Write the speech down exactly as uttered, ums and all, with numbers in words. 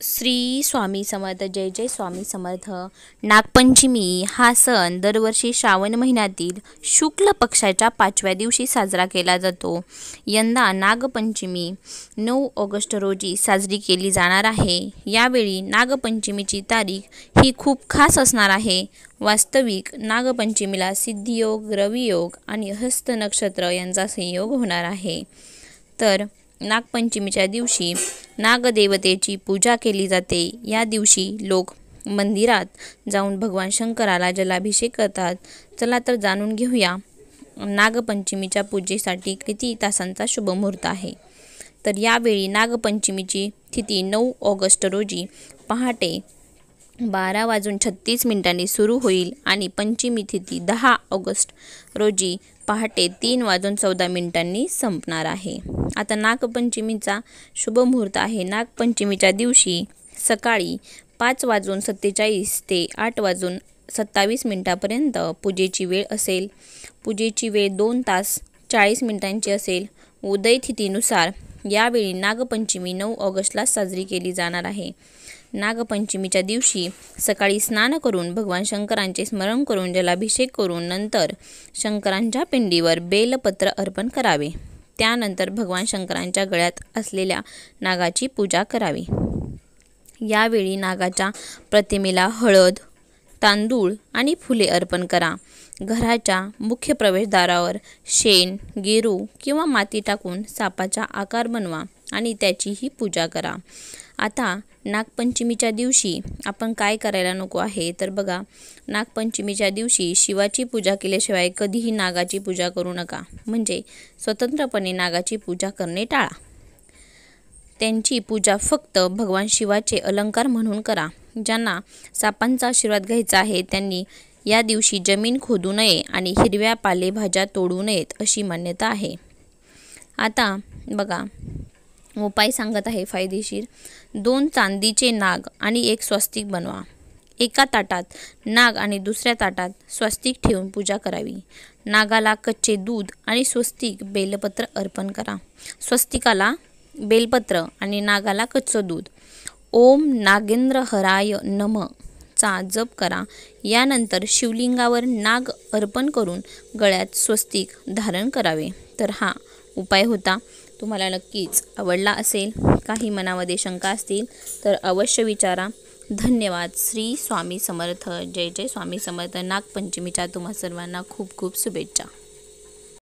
श्री स्वामी समर्थ. जय जय स्वामी समर्थ. नागपंचमी हा सण दरवर्षी श्रावण महिन्यातील शुक्ल पक्षाच्या पाचव्या दिवशी साजरा केला जातो. यंदा नागपंचमी नऊ ऑगस्ट रोजी साजरी केली जाणार आहे. यावेळी नागपंचमीची तारीख ही खूप खास असणार आहे. वास्तविक नागपंचमीला सिद्धियोग, रवियोग आणि हस्त नक्षत्र यांचा संयोग होणार आहे. तर नागपंचमीच्या दिवशी नागदेवतेची पूजा केली जाते. या दिवशी लोक मंदिरात जाऊन भगवान शंकराला जलाभिषेक करतात. चला तर जाणून घेऊया नागपंचमीच्या पूजेसाठी किती तासांचा शुभमुहूर्त आहे. तर यावेळी नागपंचमीची तिथी नऊ ऑगस्ट रोजी पहाटे बारा वाजून छत्तीस मिनिटांनी सुरू होईल आणि पंचमी तिथी दहा ऑगस्ट रोजी पहाटे तीन वाजून चौदा मिनिटांनी संपणार आहे. आता नागपंचमीचा शुभमुहूर्त आहे. नागपंचमीच्या दिवशी सकाळी पाच वाजून सत्तेचाळीस ते आठ वाजून सत्तावीस मिनिटापर्यंत पूजेची वेळ असेल. पूजेची वेळ दोन तास चाळीस मिनिटांची असेल. उदय तिथीनुसार यावेळी नागपंचमी नऊ ऑगस्टला साजरी केली जाणार आहे. नागपंचमीच्या दिवशी सकाळी स्नान करून भगवान शंकरांचे स्मरण करून जलाभिषेक करून नंतर शंकरांच्या पिंडीवर बेलपत्र अर्पण करावे. त्यानंतर भगवान शंकरांच्या गळ्यात असलेल्या नागाची पूजा करावी. यावेळी नागाच्या प्रतिमेला हळद, तांदूळ आणि फुले अर्पण करा. घराच्या मुख्य प्रवेशद्वारावर शेण, गेरू किंवा माती टाकून सापाचा आकार बनवा आणि त्याचीही पूजा करा. आता नागपंचमीच्या दिवशी आपण काय करायला नको आहे तर बघा, नागपंचमीच्या दिवशी शिवाची पूजा केल्याशिवाय कधीही नागाची पूजा करू नका. म्हणजे स्वतंत्रपणे नागाची पूजा करणे टाळा. त्यांची पूजा फक्त भगवान शिवाचे अलंकार म्हणून करा. ज्यांना सापांचा आशीर्वाद घ्यायचा आहे त्यांनी या दिवशी जमीन खोदू नये आणि हिरव्या पालेभाज्या तोडू नयेत अशी मान्यता आहे. आता बघा, उपाय सांगत आहे फायदेशीर. दोन चांदीचे नाग आणि एक स्वस्तिक बनवा. एका ताटात नाग आणि दुसऱ्या ताटात स्वस्तिक ठेवून पूजा करावी. नागाला कच्चे दूध आणि स्वस्तिक बेलपत्र अर्पण करा. स्वस्तिकाला बेलपत्र आणि नागाला कच्चं दूध. ओम नागेंद्र हराय नम चा जप करा. यानंतर शिवलिंगावर नाग अर्पण करून गळ्यात स्वस्तिक धारण करावे. तर हा उपाय होता. तुम्हाला नक्कीच आवडला असेल. काही मनामध्ये शंका असतील तर अवश्य विचारा. धन्यवाद. श्री स्वामी समर्थ. जय जय स्वामी समर्थ. नागपंचमीच्या तुम्हा सर्वांना खूप खूप शुभेच्छा.